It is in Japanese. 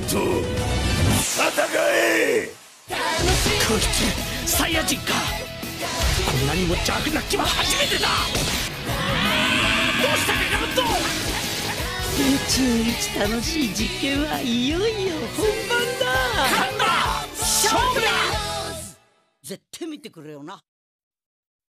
と戦え。 こいつサイヤ人か。こんなにも邪悪な気は初めてだ。どうしたかガロット。 宇宙一楽しい実験はいよいよ本番だ。 勝負だ。 絶対見てくれよな。